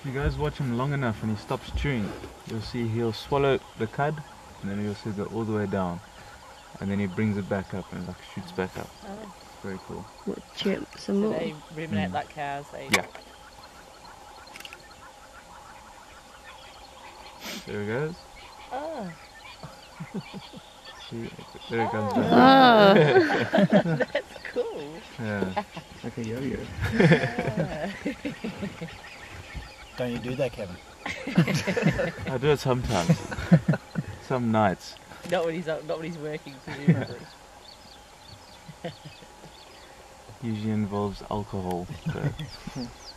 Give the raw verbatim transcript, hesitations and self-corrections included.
you guys watch him long enough and he stops chewing, you'll see he'll swallow the cud and then he'll also go all the way down and then he brings it back up and like shoots back up. Oh. Very cool. What, chew some So more? they ruminate Mm. like cows. They Yeah. There he goes. Oh. See, there he comes Oh. back. That's cool. Yeah. Like a yo-yo. Yeah. Don't you do that, Kevin? I do it sometimes. Some nights. Not when he's not when he's working, presumably. Usually involves alcohol. So.